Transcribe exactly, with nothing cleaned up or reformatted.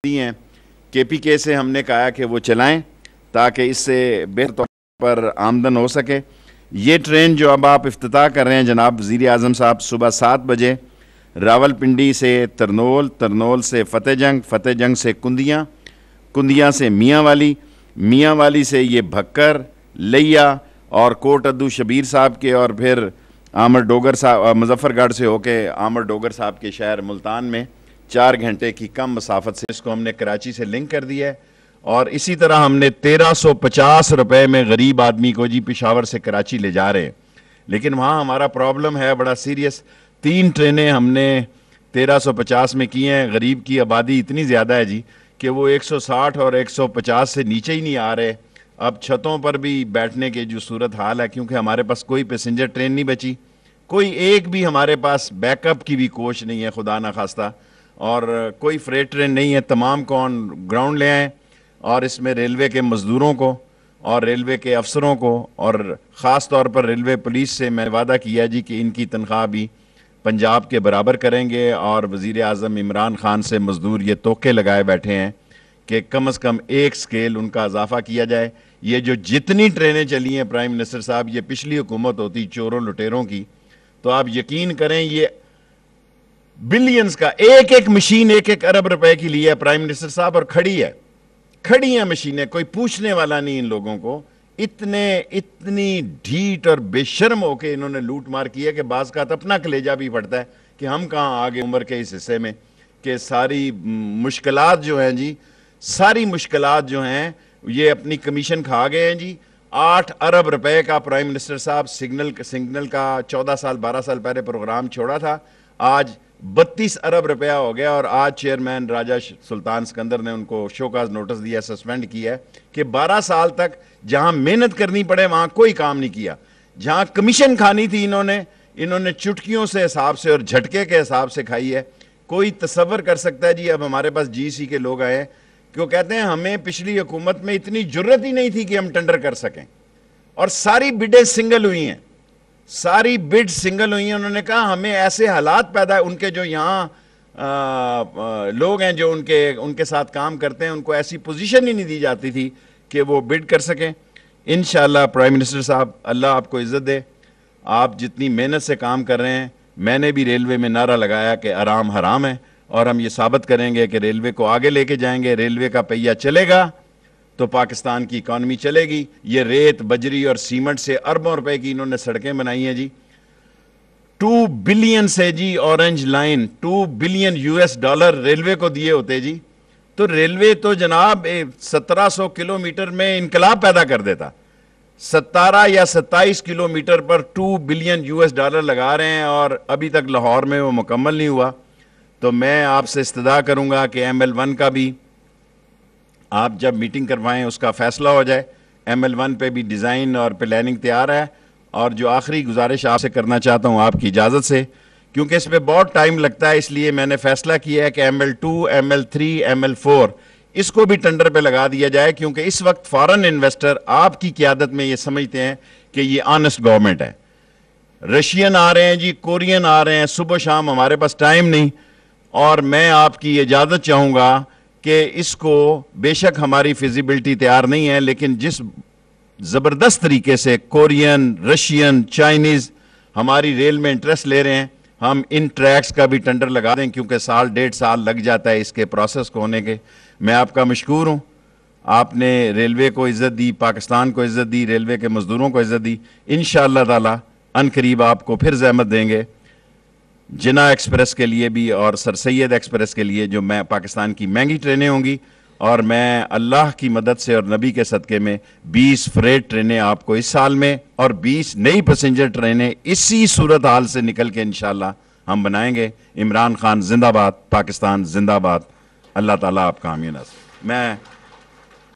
ہیں کے پی کے سے ہم نے کہا کہ وہ چلائیں تاکہ اس سے بہتر طور پر آمدن ہو سکے. یہ ٹرین جو اب آپ افتتاح کر رہے ہیں جناب وزیر اعظم صاحب، صبح سات بجے راول پنڈی سے ترنول، ترنول سے فتح جنگ، فتح جنگ سے کندیاں، کندیاں سے میاں والی، میاں والی سے یہ بھکر، لیا اور کوٹ ادو شبیر صاحب کے، اور پھر آمر ڈوگر صاحب مظفر گڑھ سے ہو کے آمر ڈوگر صاحب کے شہر ملتان میں چار گھنٹے کی کم مسافت سے اس کو ہم نے کراچی سے لنک کر دیا ہے. اور اسی طرح ہم نے تیرہ سو پچاس روپے میں غریب آدمی کو جی پشاور سے کراچی لے جا رہے ہیں، لیکن وہاں ہمارا پرابلم ہے بڑا سیریس. تین ٹرینیں ہم نے تیرہ سو پچاس میں کی ہیں. غریب کی آبادی اتنی زیادہ ہے جی کہ وہ ایک سو ساٹھ اور ایک سو پچاس سے نیچے ہی نہیں آ رہے. اب چھتوں پر بھی بیٹھنے کے جو صورت حال ہے، کیونکہ ہمارے پاس کوئی پیسنجر ٹرین نہیں بچی، کوئی ایک بھی ہمارے پاس بیک اپ کی بھی کوچ نہیں ہے خدا نخواستہ، اور کوئی فریٹ ٹرین نہیں ہے. تمام کو آن گراؤنڈ لے آئیں، اور اس میں ریلوے کے مزدوروں کو اور ریلوے کے افسروں کو اور خاص طور پر ریلوے پولیس سے میں وعدہ کیا جی کہ ان کی تنخواہ بھی پنجاب کے برابر کریں گے. اور وزیر اعظم عمران خان سے مزدور یہ توقع لگائے بیٹھے ہیں کہ کم از کم ایک سکیل ان کا اضافہ کیا جائے. یہ جو جتنی ٹرینیں چلی ہیں پرائم منسٹر صاحب، یہ پچھلی حکومت ہوتی چوروں لٹیروں کی، تو آپ یقین کریں یہ بلینز کا ایک ایک مشین ایک ایک ارب روپے کی لی ہے پرائم منسٹر صاحب، اور کھڑی ہے کھڑی ہیں مشینیں، کوئی پوچھنے والا نہیں ان لوگوں کو. اتنے اتنی ڈھیٹ اور بے شرم ہو کے انہوں نے لوٹ مار کی ہے کہ بعض کا اپنا کلیجہ بھی پھٹتا ہے کہ ہم کہاں آگے عمر کے اس حصے میں کہ ساری مشکلات جو ہیں جی ساری مشکلات جو ہیں یہ اپنی کمیشن کھا گئے ہیں جی. آٹھ ارب روپے کا پرائم منسٹر صاحب سگنل سگنل کا چودہ سال بارہ سال پہلے پروگرام چھوڑا تھا، آج بتیس ارب روپیہ ہو گیا. اور آج چیئرمین راجہ سلطان سکندر نے ان کو شوکاز نوٹس دیا، سسپینڈ کیا ہے کہ بارہ سال تک جہاں محنت کرنی پڑے وہاں کوئی کام نہیں کیا. جہاں کمیشن کھانی تھی انہوں نے انہوں نے چٹکیوں سے حساب سے اور جھٹکے کے حساب سے کھائی ہے. کوئی تصور کر سکتا ہے جی اب ہمارے پاس جی سی کے لوگ آئے ہیں کہ وہ کہتے ہیں ہمیں پچھلی حکومت میں اتنی جرت ہی نہیں تھی کہ ہم ٹینڈر کر سکیں، اور ساری بڈیں سنگل ہوئی ہیں، ساری بڈ سنگل ہوئی ہیں. انہوں نے کہا ہمیں ایسے حالات پیدا ان کے جو یہاں آ, آ, لوگ ہیں جو ان کے ان کے ساتھ کام کرتے ہیں ان کو ایسی پوزیشن ہی نہیں دی جاتی تھی کہ وہ بڈ کر سکیں. انشاءاللہ پرائم منسٹر صاحب اللہ آپ کو عزت دے، آپ جتنی محنت سے کام کر رہے ہیں. میں نے بھی ریلوے میں نعرہ لگایا کہ آرام حرام ہے، اور ہم یہ ثابت کریں گے کہ ریلوے کو آگے لے کے جائیں گے. ریلوے کا پہیہ چلے گا تو پاکستان کی اکانومی چلے گی. یہ ریت بجری اور سیمنٹ سے اربوں روپے کی انہوں نے سڑکیں بنائی ہیں جی. ٹو بلین سے جی orange line two billion US ایس ڈالر ریلوے کو دیے ہوتے جی، تو ریلوے تو جناب سترہ سو کلو میٹر میں انقلاب پیدا کر دیتا. ستارہ یا ستائیس کلو میٹر پر ٹو بلین یو ایس ڈالر لگا رہے ہیں، اور ابھی تک لاہور میں وہ مکمل نہیں ہوا. تو میں آپ سے استدعا کروں گا کہ ایم ایل ون کا بھی آپ جب میٹنگ کروائیں اس کا فیصلہ ہو جائے. ایم ایل ون پہ بھی ڈیزائن اور پلاننگ تیار ہے. اور جو آخری گزارش آپ سے کرنا چاہتا ہوں آپ کی اجازت سے، کیونکہ اس پہ بہت ٹائم لگتا ہے، اس لیے میں نے فیصلہ کیا ہے کہ M L two, M L three, M L four اس کو بھی ٹینڈر پہ لگا دیا جائے، کیونکہ اس وقت فارن انویسٹر آپ کی قیادت میں یہ سمجھتے ہیں کہ یہ آنسٹ گورنمنٹ ہے. رشین آ رہے ہیں جی، کورین آ رہے ہیں صبح شام، ہمارے پاس ٹائم نہیں. اور میں آپ کی اجازت چاہوں گا کہ اس کو بے شک ہماری فیزیبلٹی تیار نہیں ہے، لیکن جس زبردست طریقے سے کورین، رشین، چائنیز ہماری ریل میں انٹرسٹ لے رہے ہیں، ہم ان ٹریکس کا بھی ٹینڈر لگا دیں، کیونکہ سال ڈیڑھ سال لگ جاتا ہے اس کے پروسیس کو ہونے کے. میں آپ کا مشکور ہوں، آپ نے ریلوے کو عزت دی، پاکستان کو عزت دی، ریلوے کے مزدوروں کو عزت دی. انشاءاللہ تعالی ان قریب آپ کو پھر زحمت دیں گے جنا ایکسپریس کے لیے بھی اور سر سید ایکسپریس کے لیے، جو میں پاکستان کی مہنگی ٹرینیں ہوں گی. اور میں اللہ کی مدد سے اور نبی کے صدقے میں بیس فریٹ ٹرینیں آپ کو اس سال میں اور بیس نئی پیسنجر ٹرینیں اسی صورتحال سے نکل کے انشاءاللہ ہم بنائیں گے. عمران خان زندہ باد، پاکستان زندہ باد. اللہ تعالیٰ آپ کا حامی و ناصر. میں